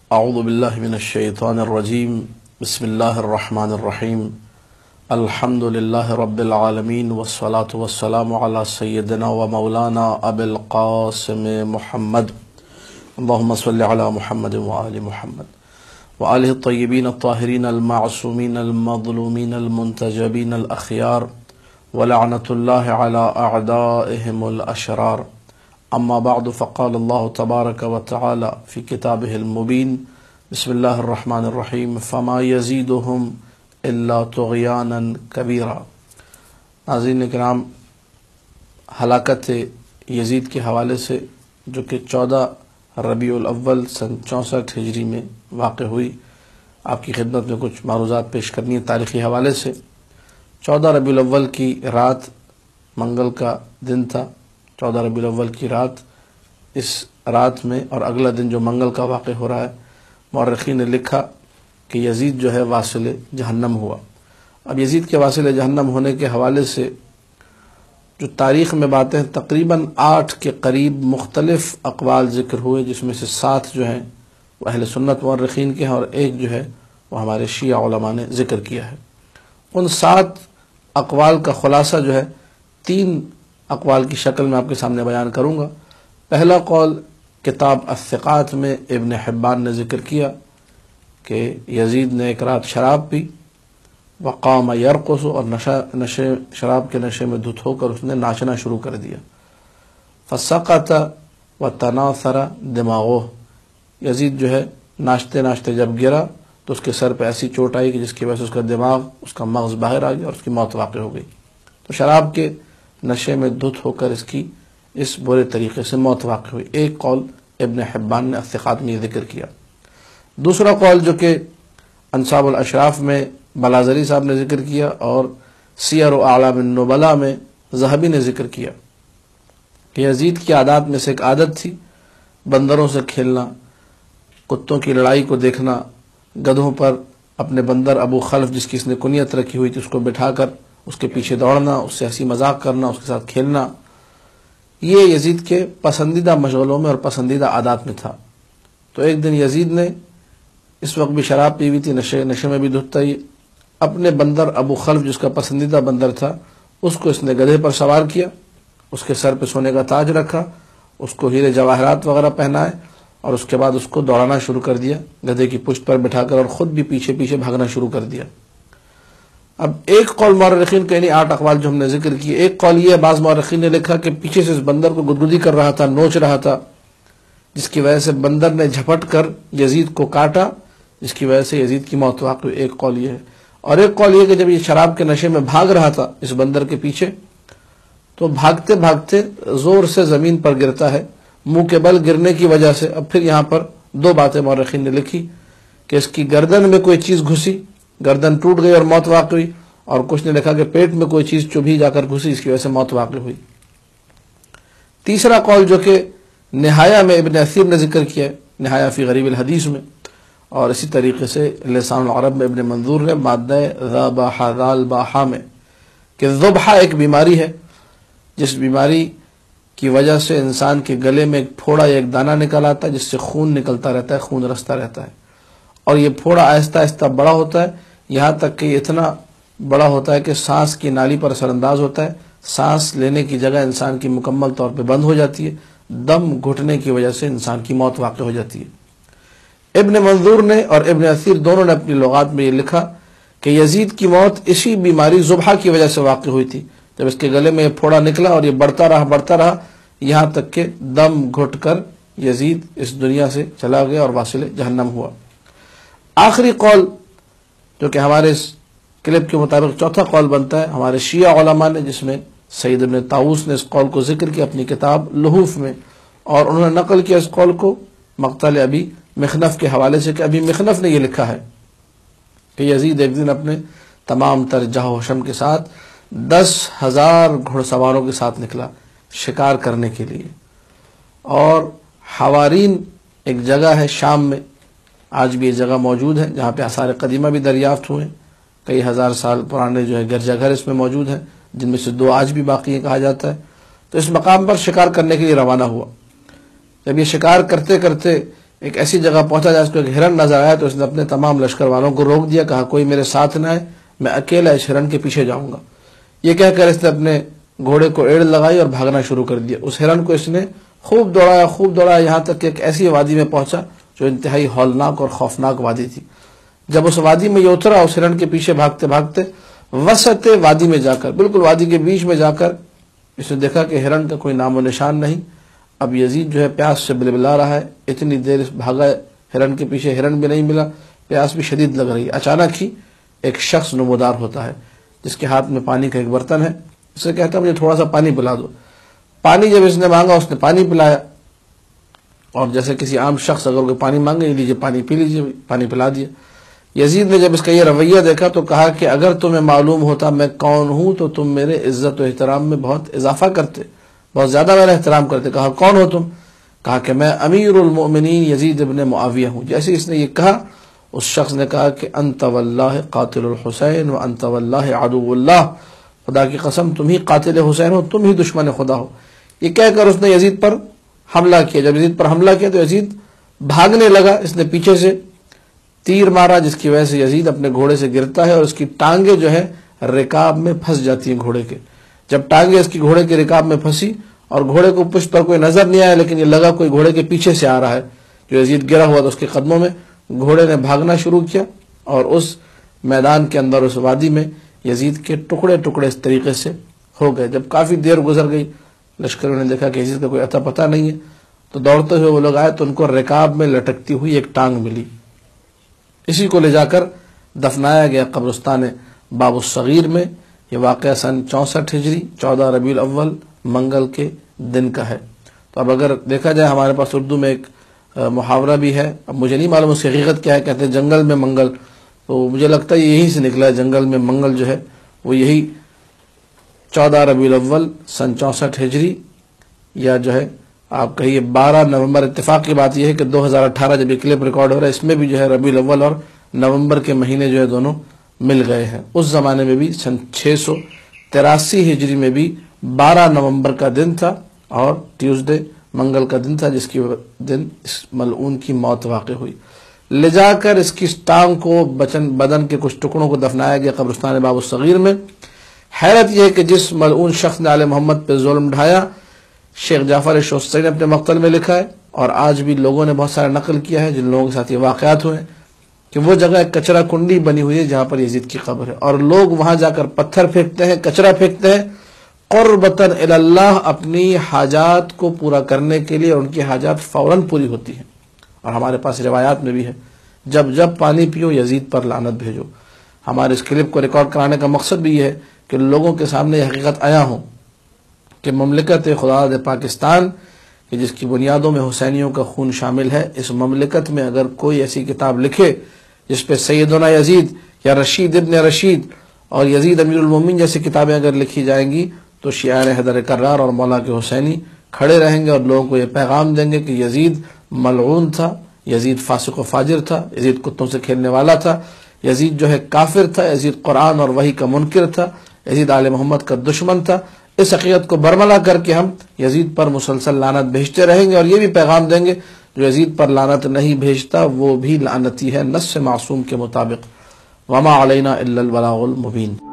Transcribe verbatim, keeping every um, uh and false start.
اعوذ باللہ من الشیطان الرجیم بسم اللہ الرحمن الرحیم الحمد للہ رب العالمین والصلاة والسلام علی سیدنا و مولانا ابی القاسم محمد اللہم صلی علی محمد وآل محمد وآلہ الطیبین الطاہرین المعصومین المظلومین المنتجبین الاخیار ولعنۃ اللہ علی اعدائہم الاشرار اما بعد فقال اللہ تبارک و تعالی فی کتابہ المبین بسم اللہ الرحمن الرحیم فما یزیدہم الا طغیانا کبیرا۔ ناظرین کرام، ہلاکت یزید کے حوالے سے جو کہ چودہ ربیع الاول سن چونسٹھ ہجری میں واقع ہوئی، آپ کی خدمت میں کچھ معروضات پیش کرنی ہے تاریخی حوالے سے۔ چودہ ربیع الاول کی رات منگل کا دن تھا، چودہ ربیع الاول کی رات، اس رات میں اور اگلا دن جو منگل کا واقع ہو رہا ہے، مورخین نے لکھا کہ یزید جو ہے واصل جہنم ہوا۔ اب یزید کے واصل جہنم ہونے کے حوالے سے جو تاریخ میں باتیں تقریباً آٹھ کے قریب مختلف اقوال ذکر ہوئے، جس میں سے سات جو ہیں وہ اہل سنت مورخین کے ہیں اور ایک جو ہے وہ ہمارے شیعہ علماء نے ذکر کیا ہے۔ ان سات اقوال کا خلاصہ جو ہے تین اقوال کی شکل میں آپ کے سامنے بیان کروں گا۔ پہلا قول کتاب الثقات میں ابن حبان نے ذکر کیا کہ یزید نے ایک رات شراب پی، وقام یرقص، اور نشہ نشے شراب کے نشے میں دھت ہو کر اس نے ناچنا شروع کر دیا۔ فسقط وتناثر دماغه، یزید جو ہے ناچتے ناچتے جب گرا تو اس کے سر پہ ایسی چوٹ آئی کہ جس کی وجہ سے اس کا دماغ، اس کا مغز باہر آ گیا اور اس کی موت واقع ہو گئی۔ تو شراب کے نشے میں دھت ہو کر اس کی اس برے طریقے سے موت واقع ہوئی۔ ایک قول ابن حبان نے الثقات میں ذکر کیا۔ دوسرا قول جو کہ انصاب الاشراف میں بلازری صاحب نے ذکر کیا اور سیر و اعلام النبلاء میں ذہبی نے ذکر کیا کہ یزید کی عادات میں سے ایک عادت تھی بندروں سے کھیلنا، کتوں کی لڑائی کو دیکھنا، گدھوں پر اپنے بندر ابو خلف جس کی اس نے کنیت رکھی ہوئی تھی اس کو بٹھا کر اس کے پیچھے دوڑنا، اس سے ہنسی مذاق کرنا، اس کے ساتھ کھیلنا، یہ یزید کے پسندیدہ مشغلوں میں اور پسندیدہ عادات میں تھا۔ تو ایک دن یزید نے اس وقت بھی شراب پی ہوئی تھی، نشے نشے میں بھی دھتا ہی، اپنے بندر ابو خلف جس کا پسندیدہ بندر تھا اس کو اس نے گدھے پر سوار کیا، اس کے سر پہ سونے کا تاج رکھا، اس کو ہیرے جواہرات وغیرہ پہنائے اور اس کے بعد اس کو دوڑانا شروع کر دیا گدھے کی پشت پر بٹھا کر، اور خود بھی پیچھے پیچھے بھاگنا شروع کر دیا۔ اب ایک قول مورخین کا، یعنی آٹھ اقوال جو ہم نے ذکر کیے، ایک قول یہ ہے، بعض مورخین نے لکھا کہ پیچھے سے اس بندر کو گدگدی کر رہا تھا، نوچ رہا تھا، جس کی وجہ سے بندر نے جھپٹ کر یزید کو کاٹا، جس کی وجہ سے یزید کی موت واقع ہوئی۔ ایک قول یہ ہے، اور ایک قول یہ کہ جب یہ شراب کے نشے میں بھاگ رہا تھا اس بندر کے پیچھے، تو بھاگتے بھاگتے زور سے زمین پر گرتا ہے، منہ کے بل گرنے کی وجہ سے۔ اب پھر یہاں پر دو باتیں مورخین نے لکھی کہ اس کی گردن میں کوئی چیز گھسی، گردن ٹوٹ گئی اور موت واقع ہوئی، اور کچھ نے لکھا کہ پیٹ میں کوئی چیز چبھی جا کر گھسی، اس کی وجہ سے موت واقع ہوئی۔ تیسرا قول جو کہ نہایہ میں ابن اثیر نے ذکر کیا ہے، نہایہ فی غریب الحدیث میں، اور اسی طریقے سے لسان العرب میں ابن منظور نے مادہ ذبح ذال باحا میں، کہ ذبحہ ایک بیماری ہے جس بیماری کی وجہ سے انسان کے گلے میں ایک پھوڑا یا ایک دانہ نکل آتا ہے جس سے خون نکلتا رہتا ہے، خون رستا رہتا ہے، اور یہ پھوڑا آہستہ آہستہ بڑا ہوتا ہے، یہاں تک کہ اتنا بڑا ہوتا ہے کہ سانس کی نالی پر اثر انداز ہوتا ہے، سانس لینے کی جگہ انسان کی مکمل طور پہ بند ہو جاتی ہے، دم گھٹنے کی وجہ سے انسان کی موت واقع ہو جاتی ہے۔ ابن منظور نے اور ابن اثیر دونوں نے اپنی لغات میں یہ لکھا کہ یزید کی موت اسی بیماری ذبحہ کی وجہ سے واقع ہوئی تھی، جب اس کے گلے میں یہ پھوڑا نکلا اور یہ بڑھتا رہا بڑھتا رہا یہاں تک کہ دم گھٹ کر یزید اس دنیا سے چلا گیا اور واصل جہنم ہوا۔ آخری قول جو کہ ہمارے اس کلپ کے مطابق چوتھا قول بنتا ہے ہمارے شیعہ علماء نے، جس میں سید ابن طاووس نے اس قول کو ذکر کیا اپنی کتاب لحوف میں، اور انہوں نے نقل کیا اس قول کو مقتل ابی مخنف کے حوالے سے کہ ابی مخنف نے یہ لکھا ہے کہ یزید ایک دن اپنے تمام تر جاہ و حشم کے ساتھ دس ہزار گھڑ سواروں کے ساتھ نکلا شکار کرنے کے لیے، اور حوارین ایک جگہ ہے شام میں، آج بھی یہ جگہ موجود ہے جہاں پہ آثار قدیمہ بھی دریافت ہوئے، کئی ہزار سال پرانے جو ہے گرجا گھر اس میں موجود ہیں، جن میں سے دو آج بھی باقی ہیں کہا جاتا ہے۔ تو اس مقام پر شکار کرنے کے لیے روانہ ہوا۔ جب یہ شکار کرتے کرتے ایک ایسی جگہ پہنچا جہاں اس کو ایک ہرن نظر آیا تو اس نے اپنے تمام لشکر والوں کو روک دیا، کہا کوئی میرے ساتھ نہ آئے، میں اکیلا اس ہرن کے پیچھے جاؤں گا۔ یہ کہہ کر اس نے اپنے گھوڑے کو ایڑ لگائی اور بھاگنا شروع کر دیا۔ اس ہرن کو اس نے خوب دوڑایا خوب دوڑایا یہاں تک کہ ایک ایسی وادی میں پہنچا جو انتہائی ہولناک اور خوفناک وادی تھی۔ جب اس وادی میں یہ اترا، اس ہرن کے پیچھے بھاگتے بھاگتے وسط وادی میں جا کر، بالکل وادی کے بیچ میں جا کر اس نے دیکھا کہ ہرن کا کوئی نام و نشان نہیں۔ اب یزید جو ہے پیاس سے بلبلا رہا ہے، اتنی دیر بھاگا ہرن کے پیچھے، ہرن بھی نہیں ملا، پیاس بھی شدید لگ رہی ہے۔ اچانک ہی ایک شخص نمودار ہوتا ہے جس کے ہاتھ میں پانی کا ایک برتن ہے، اسے کہتا ہے مجھے تھوڑا سا پانی پلا دو۔ پانی جب اس نے مانگا اس نے پانی پلایا، اور جیسے کسی عام شخص اگر کوئی پانی مانگے، یہ لیجیے پانی پی لیجیے، پانی پلا دیا۔ یزید نے جب اس کا یہ رویہ دیکھا تو کہا کہ اگر تمہیں معلوم ہوتا میں کون ہوں تو تم میرے عزت و احترام میں بہت اضافہ کرتے، بہت زیادہ میرا احترام کرتے۔ کہا کون ہو تم؟ کہا کہ میں امیر المؤمنین یزید ابن معاویہ ہوں۔ جیسے اس نے یہ کہا، اس شخص نے کہا کہ انت واللہ قاتل الحسین و انت واللہ عدو اللہ، خدا کی قسم تم ہی قاتل حسین ہو، تم ہی دشمن خدا ہو۔ یہ کہہ کر اس نے یزید پر حملہ کیا۔ جب یزید پر حملہ کیا تو یزید بھاگنے لگا، اس نے پیچھے سے تیر مارا جس کی وجہ سے یزید اپنے گھوڑے سے گرتا ہے اور اس کی ٹانگیں جو ہے رکاب میں پھنس جاتی ہیں گھوڑے کے۔ جب ٹانگیں اس کی گھوڑے کے رکاب میں پھنسی اور گھوڑے کو پشت پر کوئی نظر نہیں آیا، لیکن یہ لگا کوئی گھوڑے کے پیچھے سے آ رہا ہے، جو یزید گرا ہوا تھا اس کے قدموں میں، گھوڑے نے بھاگنا شروع کیا اور اس میدان کے اندر اس وادی میں یزید کے ٹکڑے ٹکڑے اس طریقے سے ہو گئے۔ جب کافی دیر گزر گئی، لشکروں نے دیکھا کہ یزید کا کوئی اتا پتہ نہیں ہے، تو دوڑتے ہوئے وہ لوگ آئے تو ان کو رکاب میں لٹکتی ہوئی ایک ٹانگ ملی۔ اسی کو لے جا کر دفنایا گیا قبرستان باب الصغیر میں۔ یہ واقعہ سن چونسٹھ ہجری چودہ ربیع الاول منگل کے دن کا ہے۔ تو اب اگر دیکھا جائے ہمارے پاس اردو میں ایک محاورہ بھی ہے، اب مجھے نہیں معلوم اس کی حقیقت کیا ہے، کہتے ہیں جنگل میں منگل، تو مجھے لگتا ہے یہی سے نکلا ہے، جنگل میں منگل جو ہے وہ یہی چودہ ربیع الاول سن چونسٹھ ہجری، یا جو ہے آپ کہیے بارہ نومبر۔ اتفاق کی بات یہ ہے کہ دو ہزار اٹھارہ جب یہ کلپ ریکارڈ ہو رہا ہے اس میں بھی جو ہے ربیع الاول اور نومبر کے مہینے جو ہے دونوں مل گئے ہیں۔ اس زمانے میں بھی سن چھ سو تراسی ہجری میں بھی بارہ نومبر کا دن تھا اور ٹیوزڈے منگل کا دن تھا، جس کی دن اس ملعون کی موت واقع ہوئی۔ لے جا کر اس کی ٹانگ کو بچن بدن کے کچھ ٹکڑوں کو دفنایا گیا قبرستان باب الصغیر میں۔ حیرت یہ ہے کہ جس ملعون شخص نے آل محمد پہ ظلم ڈھایا، شیخ جعفر شوستری نے اپنے مقتل میں لکھا ہے اور آج بھی لوگوں نے بہت سارا نقل کیا ہے جن لوگوں کے ساتھ یہ واقعات ہوئے کہ وہ جگہ ایک کچرا کنڈی بنی ہوئی ہے جہاں پر یزید کی قبر ہے، اور لوگ وہاں جا کر پتھر پھینکتے ہیں، کچرا پھینکتے ہیں قربتاً الی اللہ، اپنی حاجات کو پورا کرنے کے لیے، اور ان کی حاجات فوراً پوری ہوتی ہیں۔ اور ہمارے پاس روایات میں بھی ہے جب جب پانی پیو یزید پر لعنت بھیجو۔ ہمارے اس کلپ کو ریکارڈ کرانے کا مقصد بھی یہ ہے کہ لوگوں کے سامنے یہ حقیقت آیا ہوں کہ مملکت خدا پاکستان کہ جس کی بنیادوں میں حسینیوں کا خون شامل ہے، اس مملکت میں اگر کوئی ایسی کتاب لکھے جس پہ سیدنا یزید یا رشید ابن رشید اور یزید امیر المومنین جیسی کتابیں اگر لکھی جائیں گی تو شیعان حیدر کرار اور مولا کے حسینی کھڑے رہیں گے اور لوگوں کو یہ پیغام دیں گے کہ یزید ملعون تھا، یزید فاسق و فاجر تھا، یزید کتوں سے کھیلنے والا تھا، یزید جو ہے کافر تھا، یزید قرآن اور وحی کا منکر تھا، یزید آل محمد کا دشمن تھا۔ اس حقیقت کو برملا کر کے ہم یزید پر مسلسل لعنت بھیجتے رہیں گے اور یہ بھی پیغام دیں گے جو یزید پر لعنت نہیں بھیجتا وہ بھی لعنتی ہے نص معصوم کے مطابق۔ وما علینا الا البلاغ المبین۔